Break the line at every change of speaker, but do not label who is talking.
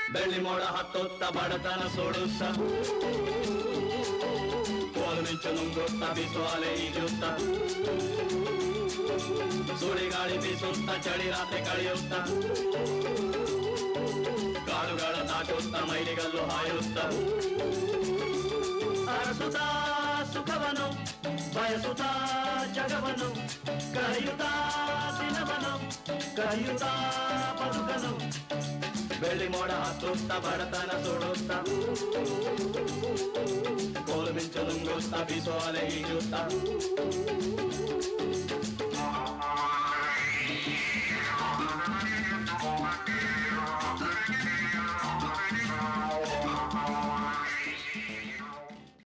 ಬೆಳ್ಳಿ ಮೋಡ ಹತ್ತುತ್ತ ಬಡತನ ಸೋಡುತ್ತ ಕೋಲು ಮಿಂಚು ನುಂಗುತ್ತ ಬೀಸುವ ಅಲೆ ಈಜುತ್ತ ಸುಳಿಗಾಳಿ ಬೀಸುತ್ತ ಚಳಿ ರಾತ್ರಿ ಕಳೆಯುತ್ತ ಕಾಡುಗಳ ದಾಟುತ್ತ ಮೈಲಿಗಲ್ಲು ಹಾಯುತ್ತ ಅರಸುತ್ತ ಸುಖವನು ಬಯಸುತ್ತ ಜಗವನು ಕರೆಯುತ್ತ ದಿನವನು ಕರೆಯುತ್ತ ಬದುಕನು ಬೆಳ್ಳಿ ಮೋಡ ಹತ್ತುತ್ತ ಬಡತನ ಸುಡುತ್ತ ಕೋಲು ಮಿಂಚು ನುಂಗುತ್ತ ಬೀಸುವ ಅಲೆ ಈಜುತ್ತ